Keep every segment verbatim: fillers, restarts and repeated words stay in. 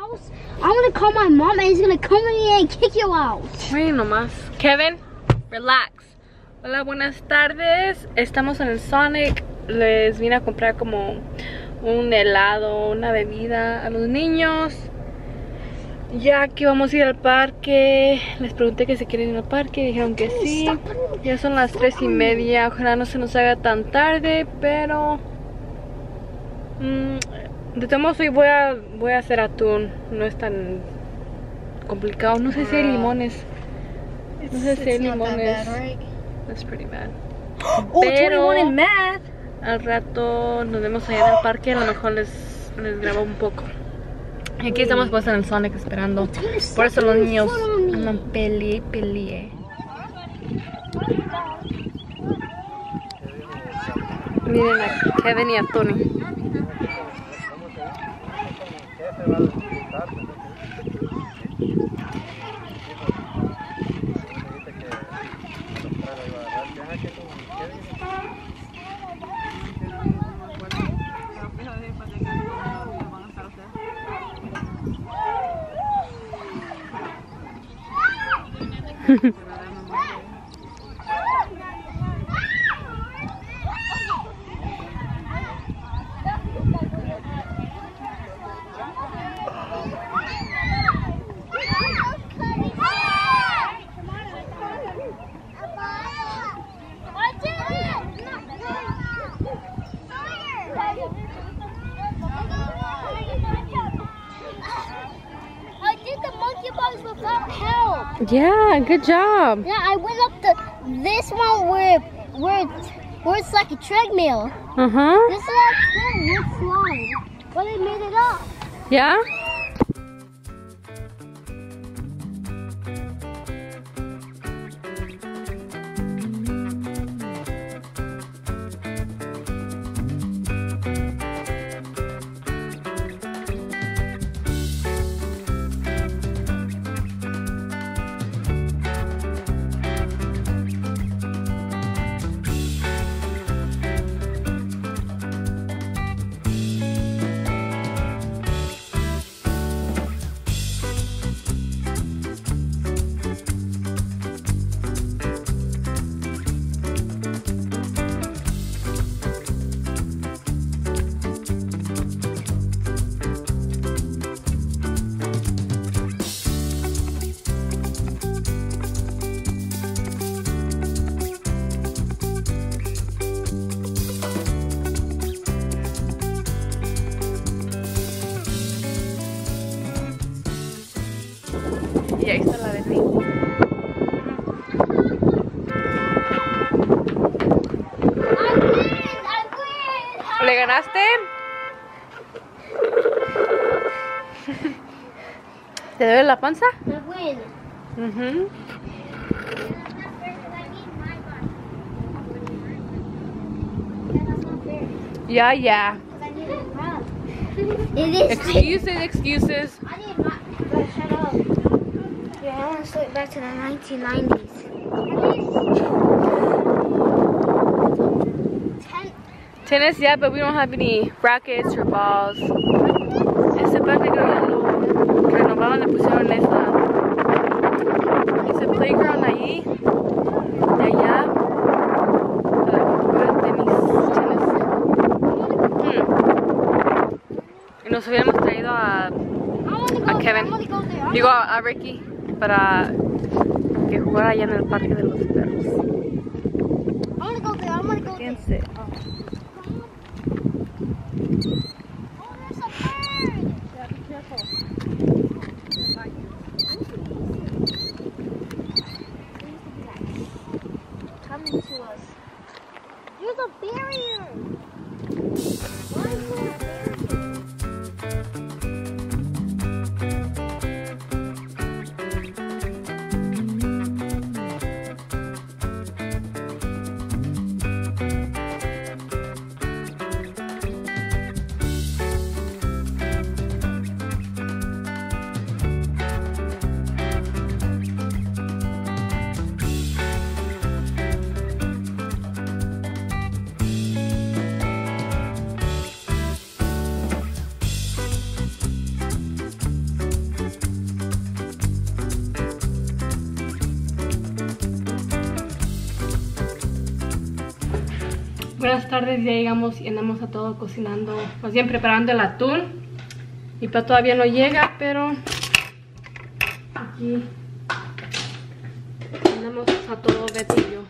house, I'm gonna call my mom and he's gonna come in here and kick you out. Ay, nomás. Kevin, relax. Hola, buenas tardes. Estamos en el Sonic. Les vine a comprar como un helado, una bebida a los niños. Ya que vamos a ir al parque. Les pregunté que si quieren ir al parque. Dijeron que sí. Ya son las tres y media. Ojalá no se nos haga tan tarde, pero mmm, de todos modos hoy voy a, voy a hacer atún. No es tan complicado. No sé si hay limones. No sé si hay limones. That's pretty bad. Oh, Pero twenty-one in math. al rato nos vemos allá en el parque. A lo mejor les, les grabo un poco. Y aquí estamos pues en el Sonic esperando. Por eso los niños andan peli, peli. Miren a Kevin y a Tony. Without help. Yeah, good job. Yeah, I went up the this one where where it's, where it's like a treadmill. Uh huh. This is like this slide. But they made it up. Yeah. Y ahí está la Betty. ¿Le ganaste? ¿Te duele la panza? I win. Mhm. Yeah, yeah. It is. Excuses, excuses. I need my. Shut up. Yeah, I want to slip back to the nineteen nineties. Ten. Tennis, yeah, but we don't have any rackets or balls. Ese parque creo ya lo renovaron, le pusieron esta. Ese playground allí. De allá. Para jugar tenis. Tenis. Hmm. Y nos hubiéramos traído a, a Kevin. Digo a, a Ricky. Para que jugara allá en el parque de los perros. I want to go there. I want to go there. Fíjense. Coming to us. There's a barrier. Why is there a barrier? Buenas tardes, ya llegamos y andamos a todo cocinando, más bien preparando el atún. Mi papá todavía no llega, pero aquí andamos a todo Beto y yo.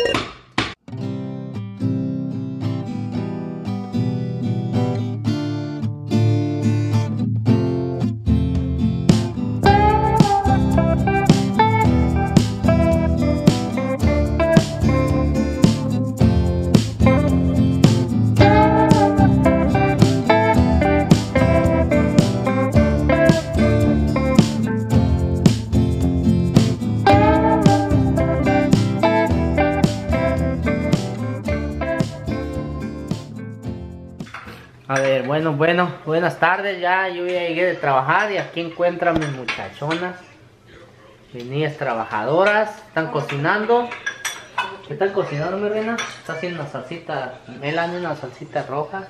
A ver, bueno, bueno, buenas tardes, ya yo ya llegué de trabajar y aquí encuentro a mis muchachonas, mis niñas trabajadoras, están cocinando. ¿Qué están cocinando, mi reina? Está haciendo una salsita, Melanie, una salsita roja.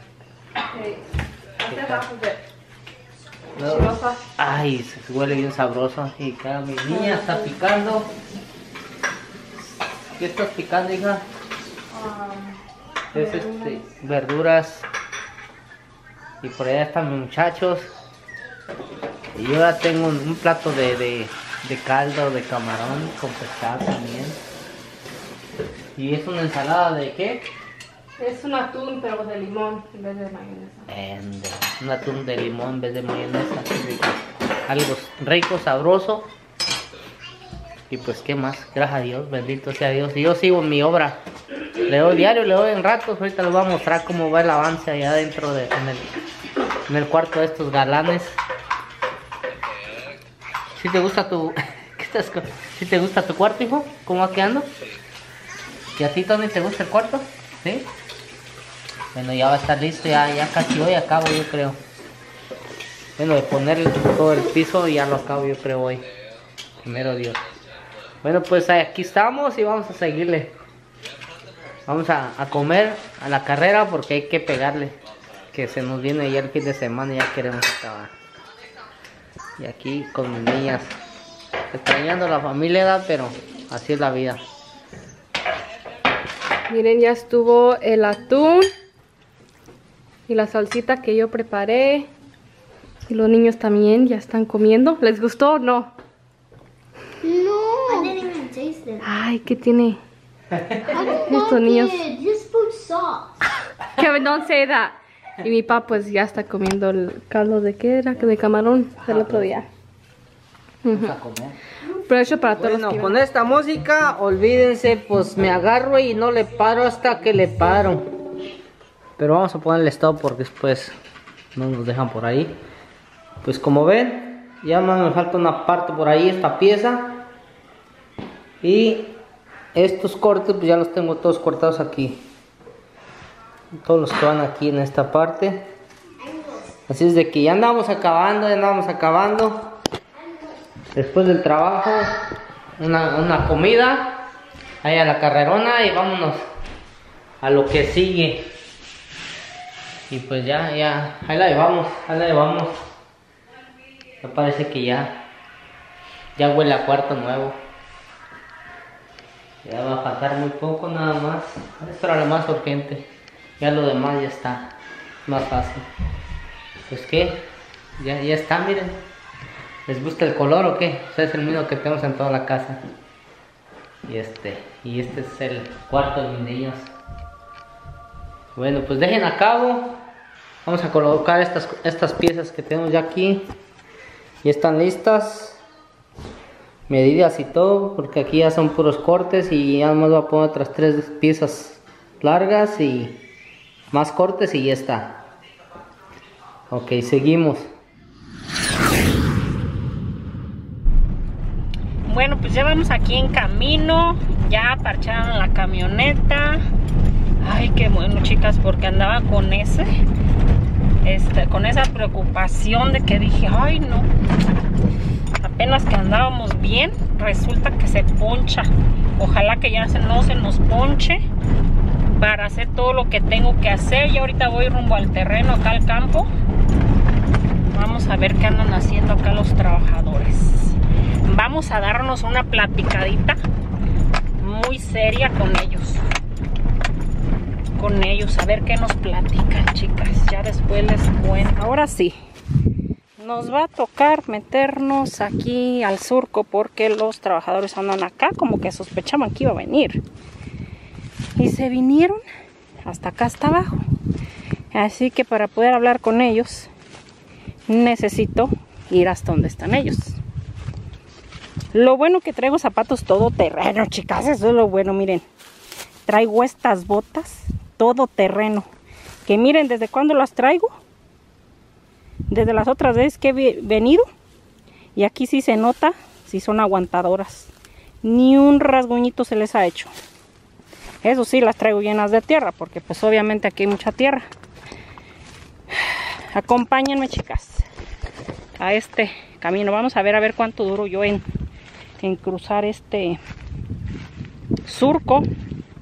No, ay, se huele bien sabroso. Y acá mi niña está picando. ¿Qué estás picando, hija? Es este, verduras. Y por allá están mis muchachos. Y yo ya tengo un, un plato de, de, de caldo de camarón con pescado también. Y es una ensalada de ¿qué? Es un atún pero de limón en vez de mayonesa. And, un atún de limón en vez de mayonesa. Rico. Algo rico, sabroso. Y pues qué más, gracias a Dios, bendito sea Dios. Y yo sigo en mi obra. Le doy diario, le doy en ratos. Ahorita les voy a mostrar cómo va el avance allá dentro de, en, el, en el cuarto de estos galanes. ¿Si te gusta tu ¿qué estás con? ¿Si te gusta tu cuarto, hijo? ¿Cómo va quedando? ¿Y a ti, Tony, te gusta el cuarto? ¿Sí? Bueno, ya va a estar listo, ya, ya casi hoy acabo, yo creo. Bueno, de poner todo el piso ya lo acabo, yo creo, hoy. Primero Dios. Bueno, pues aquí estamos y vamos a seguirle. Vamos a, a comer a la carrera porque hay que pegarle. Que se nos viene ya el fin de semana y ya queremos acabar. Y aquí con mis niñas. Extrañando a la familia, ¿da? Pero así es la vida. Miren, ya estuvo el atún y la salsita que yo preparé. Y los niños también ya están comiendo. ¿Les gustó o no? No. I didn't even taste it. Ay, ¿qué tiene? I Estos niños. This food sucks. Kevin, don't say that. Y mi papá pues ya está comiendo el caldo de ¿qué era? De camarón del otro día. Vamos a comer. Pero eso para todos Bueno, los que con esta música, olvídense, pues me agarro y no le paro hasta que le paro. Pero vamos a ponerle stop porque después no nos dejan por ahí. Pues como ven, ya más me falta una parte por ahí, esta pieza. Y estos cortes pues ya los tengo todos cortados aquí. Todos los que van aquí en esta parte. Así es de que ya andamos acabando, ya andamos acabando. Después del trabajo, una, una comida, ahí a la carrerona y vámonos a lo que sigue. Y pues ya, ya, ahí la llevamos, ahí la llevamos. Me parece que ya, ya huele a cuarto nuevo. Ya va a faltar muy poco nada más. Esto era lo más urgente. Ya lo demás ya está más fácil. Pues que, ya, ya está, miren. ¿Les gusta el color o qué? O sea, es el mismo que tenemos en toda la casa. Y este, y este es el cuarto de mis niños. Bueno, pues dejen a cabo. Vamos a colocar estas, estas piezas que tenemos ya aquí. Ya están listas. Medidas y todo, porque aquí ya son puros cortes. Y ya más voy a poner otras tres piezas largas y más cortes y ya está. Ok, seguimos. Bueno, pues ya vamos aquí en camino. Ya parcharon la camioneta. Ay, qué bueno, chicas, porque andaba con ese este, con esa preocupación de que dije, ay no, apenas que andábamos bien, resulta que se poncha. Ojalá que ya se, no se nos ponche para hacer todo lo que tengo que hacer. Y ahorita voy rumbo al terreno, acá al campo. Vamos a ver qué andan haciendo acá los trabajadores. Vamos a darnos una platicadita muy seria con ellos. con ellos, a ver qué nos platican, chicas. Ya después les cuento. Ahora sí, nos va a tocar meternos aquí al surco porque los trabajadores andan acá, como que sospechaban que iba a venir. Y se vinieron hasta acá, hasta abajo. Así que para poder hablar con ellos, necesito ir hasta donde están ellos. Lo bueno que traigo zapatos todo terreno, chicas, eso es lo bueno, miren. Traigo estas botas todo terreno, que miren desde cuándo las traigo. Desde las otras veces que he venido. Y aquí sí se nota si son aguantadoras. Ni un rasguñito se les ha hecho. Eso sí, las traigo llenas de tierra, porque pues obviamente aquí hay mucha tierra. Acompáñenme, chicas, a este camino. Vamos a ver a ver cuánto duro yo en, en cruzar este surco.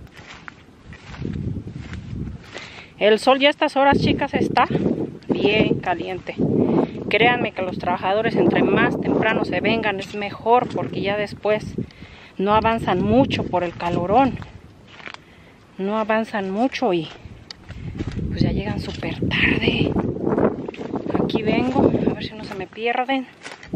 El sol ya a estas horas, chicas, está bien caliente. Créanme que los trabajadores entre más temprano se vengan es mejor, porque ya después no avanzan mucho por el calorón. No avanzan mucho y pues ya llegan súper tarde. Aquí vengo, a ver si no se me pierden.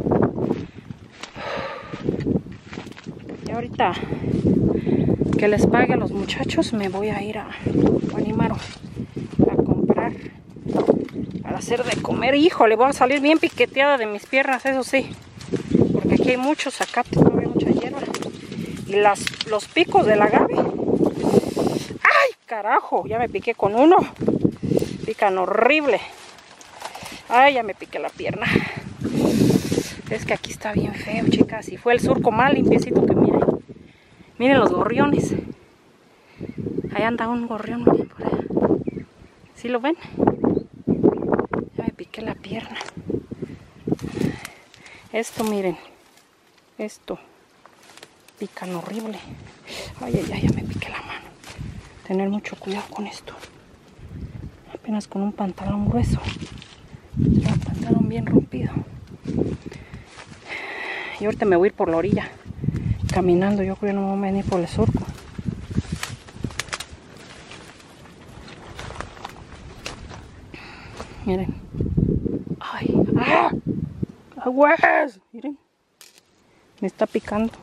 Y ahorita que les pague a los muchachos me voy a ir a Guanímaro a comprar para hacer de comer. Híjole, voy a salir bien piqueteada de mis piernas, eso sí, porque aquí hay muchos zacates, no hay mucha hierba. Y las, los picos del agave, ¡ay, carajo! Ya me piqué con uno, pican horrible. Ay, ya me piqué la pierna. Es que aquí está bien feo, chicas. Y fue el surco más limpiecito que miren. Miren los gorriones. Ahí anda un gorrión, miren por allá. ¿Sí lo ven? Ya me piqué la pierna. Esto, miren. Esto. Pican horrible. Ay, ay, ay, ya me piqué la mano. Tener mucho cuidado con esto. Apenas con un pantalón grueso. Un pantalón bien rompido. Y ahorita me voy a ir por la orilla. Caminando, yo creo que no me voy a venir por el surco. Miren. Ay, ¡ah! ¡Aguas! Miren. Me está picando.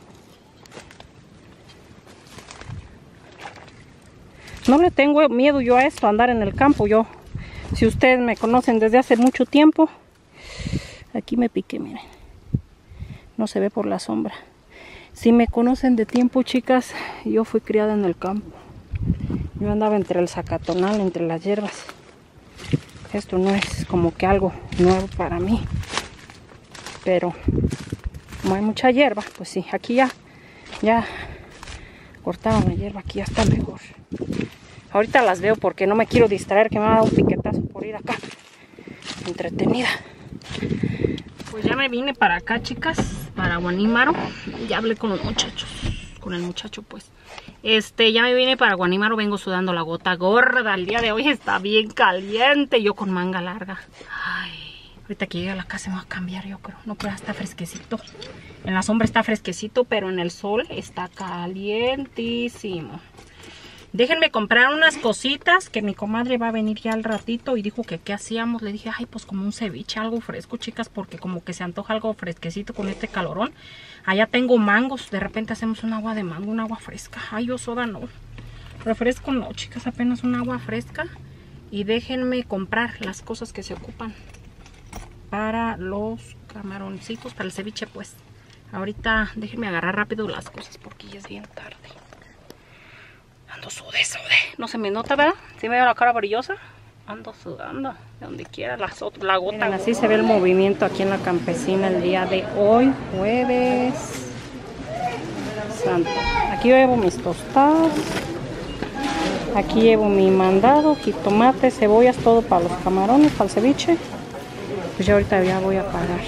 No le tengo miedo yo a esto, a andar en el campo. Yo, si ustedes me conocen desde hace mucho tiempo, aquí me piqué, miren. No se ve por la sombra. Si me conocen de tiempo, chicas, yo fui criada en el campo. Yo andaba entre el zacatonal, entre las hierbas. Esto no es como que algo nuevo para mí. Pero como hay mucha hierba, pues sí, aquí ya, ya cortaron la hierba, aquí ya está mejor. Ahorita las veo porque no me quiero distraer, que me ha dado un piquetazo por ir acá. Entretenida. Pues ya me vine para acá, chicas, para Guanímaro. Ya hablé con los muchachos, con el muchacho pues. Este, ya me vine para Guanímaro, vengo sudando la gota gorda. El día de hoy está bien caliente, yo con manga larga. Ay, ahorita que llegue a la casa me voy a cambiar, yo creo. No, pero está fresquecito. En la sombra está fresquecito, pero en el sol está calientísimo. Déjenme comprar unas cositas que mi comadre va a venir ya al ratito y dijo que qué hacíamos. Le dije, ay, pues como un ceviche, algo fresco, chicas, porque como que se antoja algo fresquecito con este calorón. Allá tengo mangos, de repente hacemos un agua de mango, un agua fresca. Ay, yo soda no. Refresco no, chicas, apenas un agua fresca. Y déjenme comprar las cosas que se ocupan para los camaroncitos, para el ceviche, pues. Ahorita déjenme agarrar rápido las cosas porque ya es bien tarde. Ando sude, sude. No se me nota, ¿verdad? ¿Sí me veo la cara brillosa? Ando sudando. De donde quiera, la, la gota. Miren, así se ve el movimiento aquí en la campesina el día de hoy, jueves santo. Aquí llevo mis tostadas. Aquí llevo mi mandado, jitomate, cebollas, todo para los camarones, para el ceviche. Pues yo ahorita ya voy a pagar.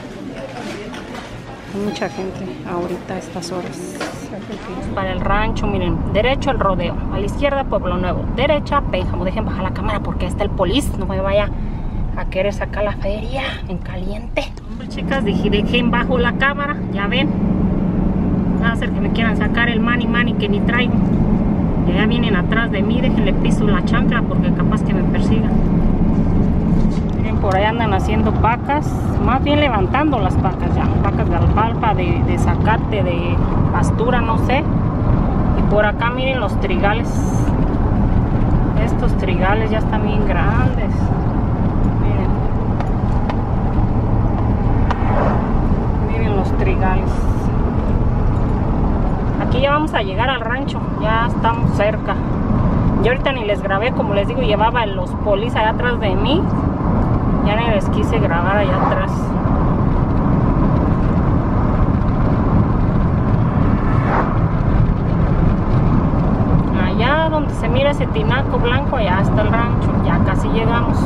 Hay mucha gente ahorita a estas horas. Para el rancho, miren, derecho el rodeo, a la izquierda Pueblo Nuevo, derecha Pénjamo. Dejen bajar la cámara porque está el polis, no me vaya a querer sacar la feria en caliente. Hombre, chicas, dije, dejen bajo la cámara, ya ven. Va a hacer que me quieran sacar el mani mani que ni traigo. Y allá vienen atrás de mí, déjenle piso la chancla porque capaz que me persigan. Miren, por ahí andan haciendo pacas, más bien levantando las pacas ya, pacas de alfalfa, de, de zacate, de pastura, no sé. Y por acá miren los trigales. Estos trigales ya están bien grandes. Miren. Miren los trigales. Aquí ya vamos a llegar al rancho, ya estamos cerca. Yo ahorita ni les grabé, como les digo, llevaba los polis allá atrás de mí. Ya ni les quise grabar allá atrás. Allá donde se mira ese tinaco blanco, allá está el rancho, ya casi llegamos.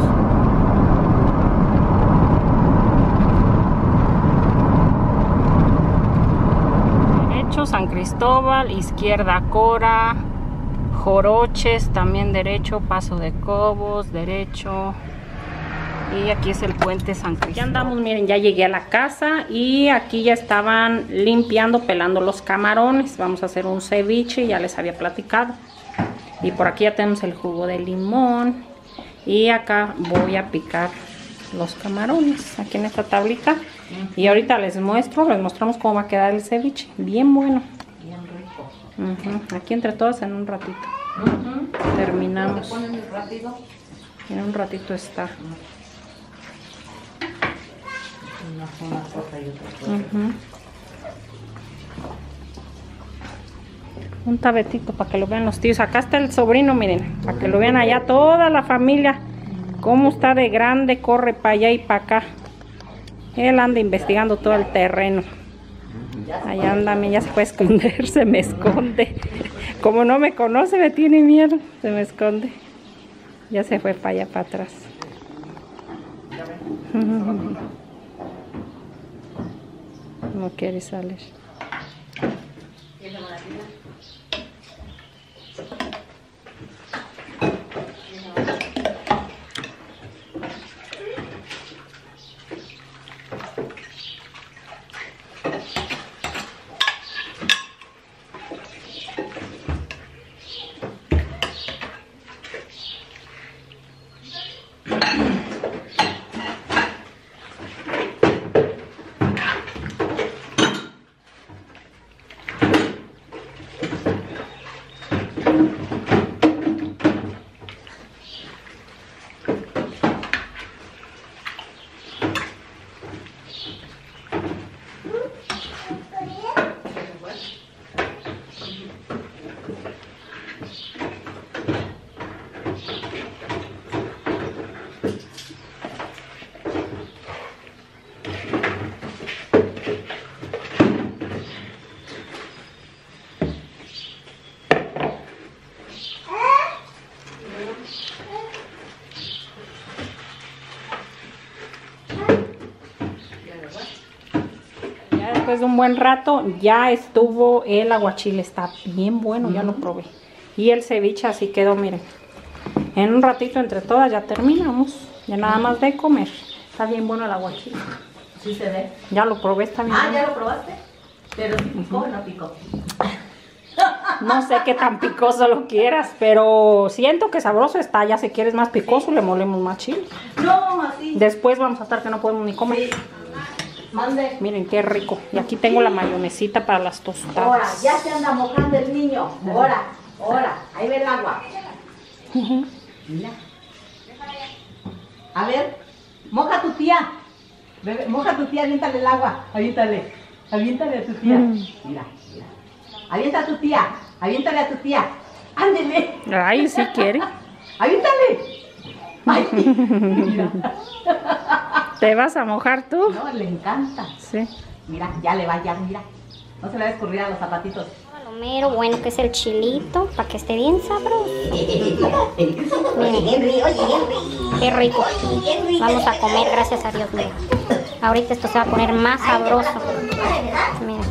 San Cristóbal, izquierda Cora, Joroches, también derecho, Paso de Cobos, derecho. Y aquí es el puente San Cristóbal. Ya andamos, miren, ya llegué a la casa y aquí ya estaban limpiando, pelando los camarones. Vamos a hacer un ceviche, ya les había platicado. Y por aquí ya tenemos el jugo de limón. Y acá voy a picar los camarones, aquí en esta tablita. Y ahorita les muestro, les mostramos cómo va a quedar el ceviche. Bien bueno. Bien rico. Uh-huh. Aquí entre todas en un ratito. Uh-huh. Terminamos. ¿Te ponen rápido? En un ratito está. Una, una cosa y otra cosa. Uh-huh. Un tabetito para que lo vean los tíos. Acá está el sobrino, miren. Para que lo vean allá toda la familia. Cómo está de grande, corre para allá y para acá. Él anda investigando todo el terreno. Allá anda, ya se puede esconder, se me esconde. Como no me conoce, me tiene miedo, se me esconde. Ya se fue para allá, para atrás. No quiere salir. Después de un buen rato ya estuvo el aguachile, está bien bueno, ya lo probé. Y el ceviche así quedó, miren. En un ratito entre todas ya terminamos, ya nada más de comer. Está bien bueno el aguachile. Sí se ve. Ya lo probé, está bien. Ah, bueno. ¿ya lo probaste? Pero si picó o no picó. No sé qué tan picoso lo quieras, pero siento que sabroso está. Ya si quieres más picoso le molemos más chile. No, así. Después vamos a estar que no podemos ni comer. Sí. Mande. Miren qué rico. Y aquí tengo la mayonesita para las Ahora, tostadas. ya se anda mojando el niño. Ahora, ahora. Ahí ve el agua. Mira. A ver, moja a tu tía. Bebe, moja a tu tía, aviéntale el agua. Aviéntale. Aviéntale a tu tía. Mira, mira. Avienta a tu tía. Aviéntale a tu tía. Ándele. Ay, si quiere. Aviéntale. Ay, mira. ¿Te vas a mojar tú? No, le encanta. Sí. Mira, ya le va, ya, mira. No se le va a escurrir a los zapatitos. Lo mero bueno que es el chilito, para que esté bien sabroso. Oye, Henry, oye, Henry. Qué rico. Vamos a comer, gracias a Dios. Mira. Ahorita esto se va a poner más sabroso. Mira.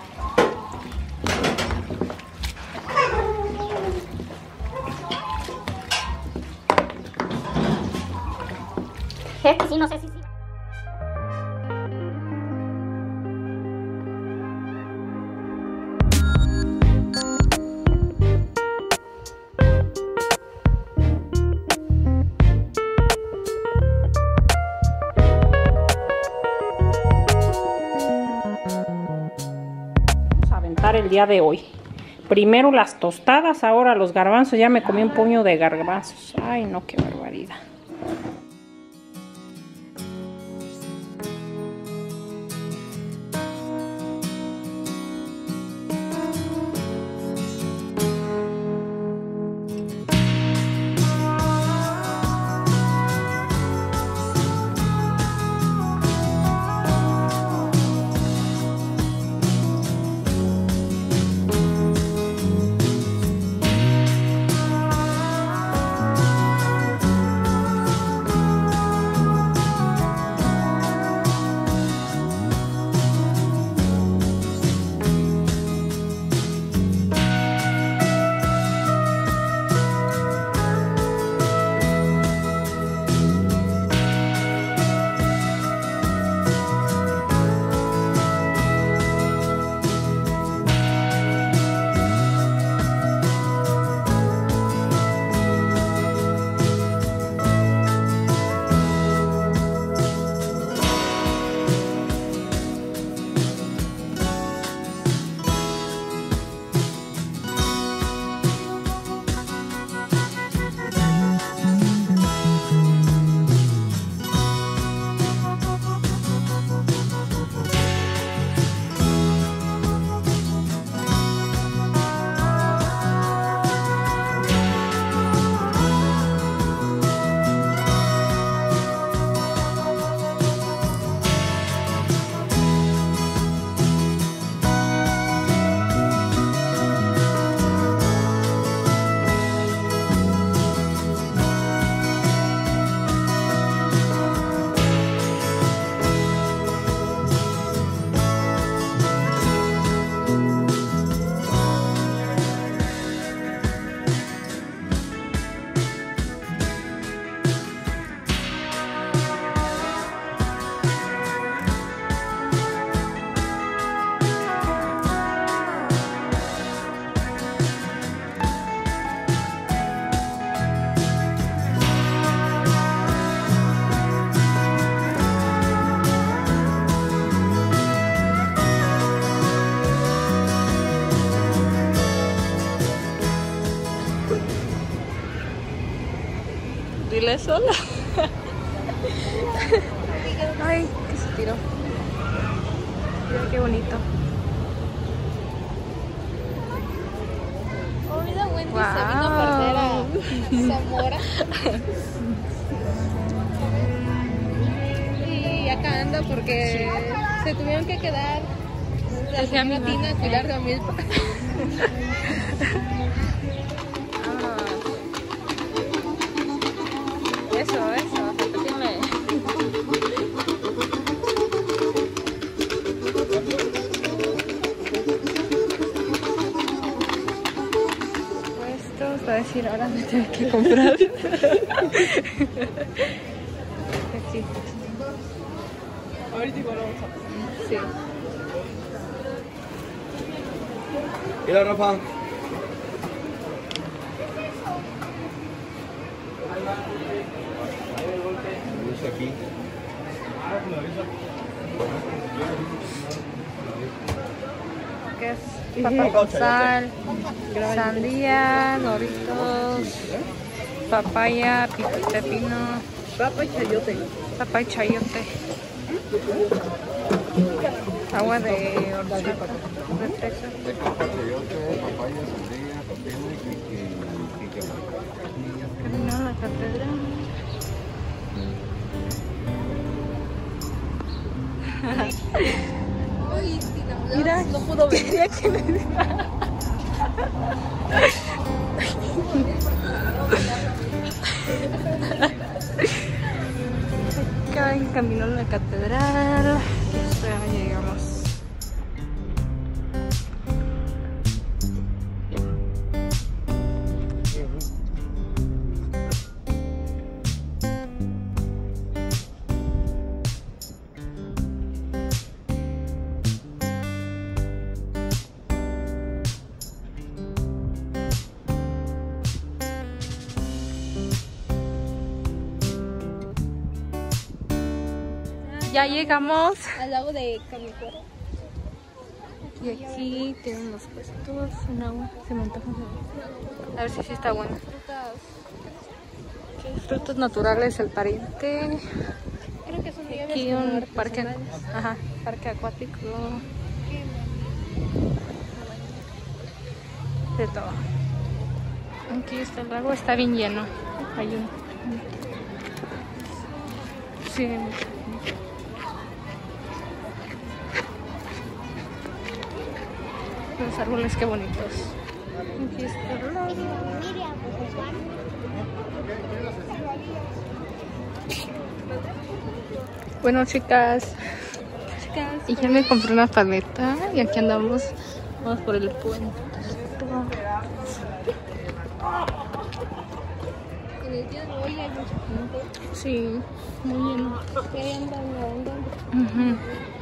Este sí, no sé si sí. el día de hoy. Primero las tostadas, ahora los garbanzos. Ya me comí un puño de garbanzos. Ay, no, qué barbaridad. Dile sola. Ay, que se tiró. Mira qué bonito. Oh, mira, Wendy Wow. se vino a perder a Zamora. Y acá anda porque se tuvieron que quedar la Decía mi señora mamá. Tina a cuidar de Milpa. Eso, eso, repetime. Puestos, va a decir ahora me tengo que comprar. Sí. Ahorita igual vamos a. Sí. Mira, Rafa. Aquí. ¿Qué es? Papa con sal, sandía, doritos, papaya, pepino, Papa y chayote. papa y chayote, agua de horchata, de fresa. Papaya, sandía, pepino y Camino a la catedral. Mira, no pudo venir aquí. Acá en camino a la catedral. Ya llegamos. Ya llegamos. Al lago de Camicuero. Y aquí tienen los puestos, un agua, se me antoja. A ver si sí está bueno. Frutos naturales, el pariente. Creo que son Aquí un parque, ajá, parque acuático. De todo. Aquí está el lago, está bien lleno. Hay un... Sí. Los árboles, qué bonitos. Aquí está el lago. Bueno, chicas, chicas, y ya me compré una paleta y aquí andamos, vamos por el puente. En el día de hoy hay mucha gente. Sí, muy lleno. Que ahí andan nadando. Uh-huh.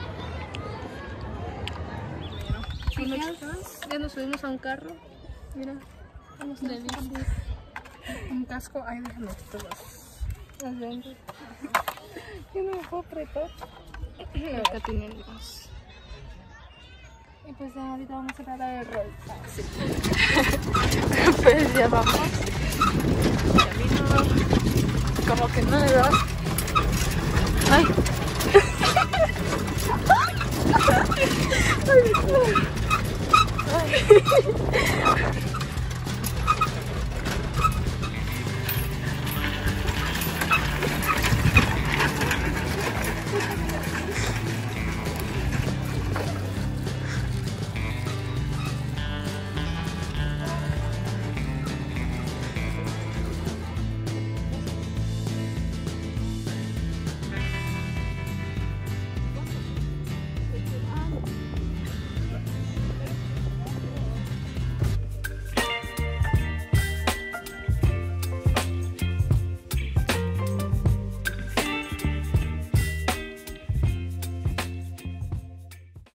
Chicas, Ya nos subimos a un carro. Mira, vamos de bici. Un casco, ay, déjame quitar las, las lentes. Yo no me puedo apretar. Acá tenemos. Y pues ya ahorita vamos a dar el rol. Sí. Pues ya vamos. Camino. Como que no, ¿verdad? Ay. Ay. Ay.